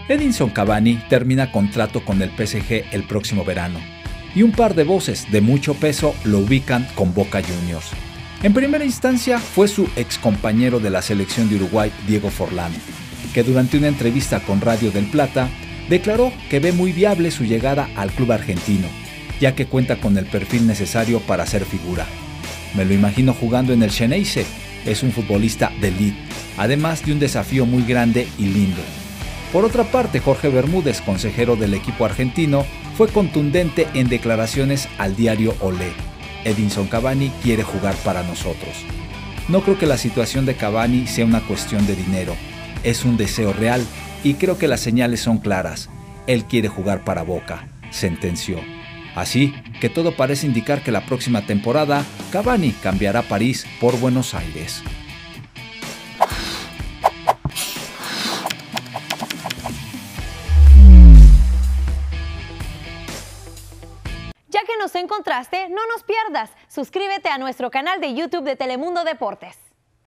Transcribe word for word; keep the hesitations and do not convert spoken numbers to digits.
Edinson Cavani termina contrato con el P S G el próximo verano, y un par de voces de mucho peso lo ubican con Boca Juniors. En primera instancia fue su excompañero de la selección de Uruguay, Diego Forlán, que durante una entrevista con Radio del Plata declaró que ve muy viable su llegada al club argentino, ya que cuenta con el perfil necesario para ser figura. Me lo imagino jugando en el Xeneize, es un futbolista de elite, además de un desafío muy grande y lindo. Por otra parte, Jorge Bermúdez, consejero del equipo argentino, fue contundente en declaraciones al diario Olé. Edinson Cavani quiere jugar para nosotros. No creo que la situación de Cavani sea una cuestión de dinero, es un deseo real y creo que las señales son claras. Él quiere jugar para Boca, sentenció. Así que todo parece indicar que la próxima temporada Cavani cambiará París por Buenos Aires. Ya que nos encontraste, no nos pierdas. Suscríbete a nuestro canal de YouTube de Telemundo Deportes.